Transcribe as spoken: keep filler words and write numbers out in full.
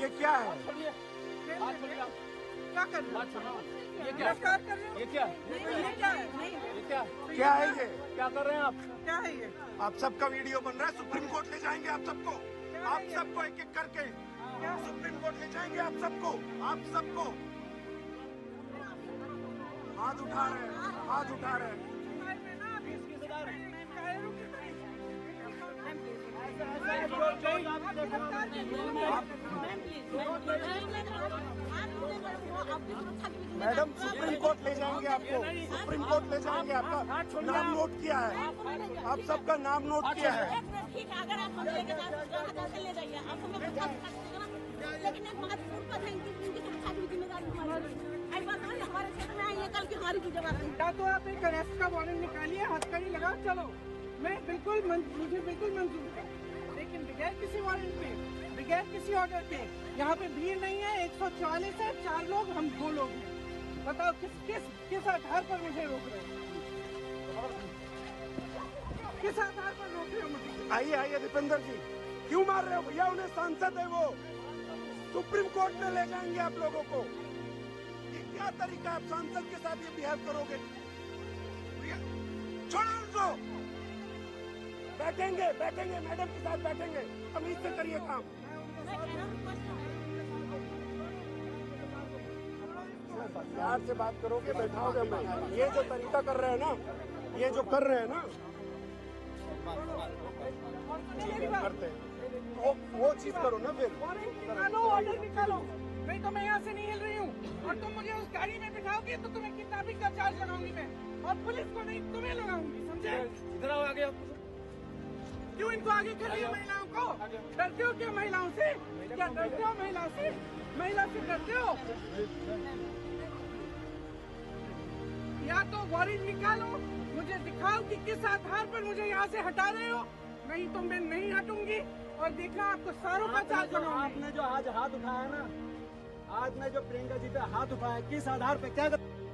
ये क्या है? क्या कर रहे हो? ये क्या गिरफ्तार कर रहे हो? ये क्या ये क्या है? ये क्या क्या है ये? क्या कर रहे हैं आप? क्या है ये? आप सबका वीडियो बन रहा है, सुप्रीम कोर्ट ले जाएंगे आप सबको, आप सबको एक एक करके सुप्रीम कोर्ट ले जाएंगे आप सबको, आप सबको। हाथ उठा रहे हैं, हाथ उठा रहे हैं। मैडम सुप्रीम कोर्ट ले जाएंगे आपको, सुप्रीम कोर्ट ले जाएंगे। आपका नाम नोट किया है, आप सबका नाम नोट किया है। ठीक है, अगर आप हम लेके जाते ले जाइए, आप हमें बता सकते हैं ना, लेकिन एक महत्वपूर्ण पद है, इनकी इनकी सुरक्षा की जिम्मेदारी हमारी है। बताइए हमारे क्षेत्र में आइए, कल की हमारी की जवाबदारी। या तो आप एक अरेस्ट का वारंट निकालिए, हथकड़ी लगा चलो, मैं बिल्कुल मुझे बिल्कुल मंजूर है, लेकिन बगैर किसी वारंट के, बगैर किसी ऑर्डर के। यहाँ पे भीड़ नहीं है, एक सौ चालीस है, चार लोग, हम दो लोग हैं। बताओ किस किस किस आधार पर मुझे रोक रहे हो? किस आधार पर रोक रहे हो मुझे? आइए आइए दीपेंद्र जी, क्यों मार रहे हो भैया? उन्हें सांसद है वो, सुप्रीम कोर्ट में ले जाएंगे आप लोगों को। ये क्या तरीका है? आप सांसद के साथ ये बिहेव करोगे? भैया छोड़ो उनको, बैठेंगे बैठेंगे मैडम के साथ बैठेंगे, तमीज से करिए काम। प्यार से बात करोगे, बैठाओगे हम। ये जो तरीका कर रहे हैं ना, ये जो कर रहे हैं ना, करते हैं वो वो चीज करो ना फिर। निकालो, ऑर्डर निकालो, नहीं तो मैं यहाँ से नहीं हिल रही हूँ। और तुम मुझे उस गाड़ी में बिठाओगे तो तुम्हें किडनैपिंग का चार्ज लगाऊंगी मैं, और पुलिस को नहीं तुम्हें लगाऊंगी, समझे? इधर आओ आगे। क्यों इनको आगे कर रही हो महिलाओं को? डरते हो क्या महिलाओं से? क्या डरते हो महिला से? महिला से डरते हो? या तो वारंट निकालो, मुझे दिखाओ कि किस आधार पर मुझे यहाँ से हटा रहे हो, नहीं तो मैं नहीं हटूंगी। और देखना आपको सारों का चार्ज लगाऊंगी। आपने जो आज हाथ उठाया ना, आज ने जो प्रियंका जी पे हाथ उठाया, किस आधार पे क्या